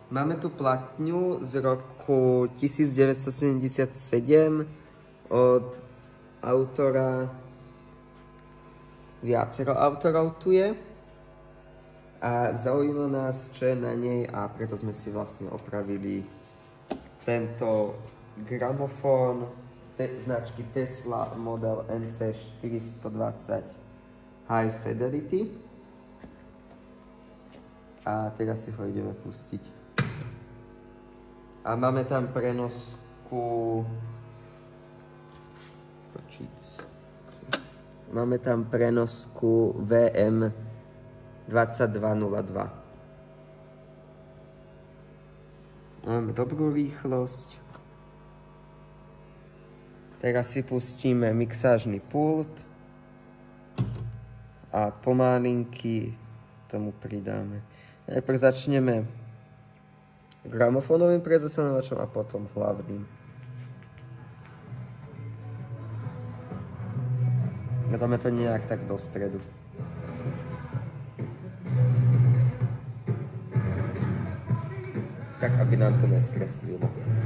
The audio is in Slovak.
Máme tu platňu z roku 1977 od autora, viacero autorov tu je. A zaujíma nás, čo je na nej, a preto sme si vlastne opravili tento gramofón značky Tesla model NC420 High Fidelity. A teraz si ho ideme pustiť. A máme tam prenosku... Máme tam prenosku VM 2202. Máme dobrú rýchlosť. Teraz si pustíme mixážny pult a pomalinky tomu pridáme. Najprv začneme gramofónovým prezasanovačom a potom hlavným. Dáme to nejak tak do stredu. Tak, aby nám to neskreslilo.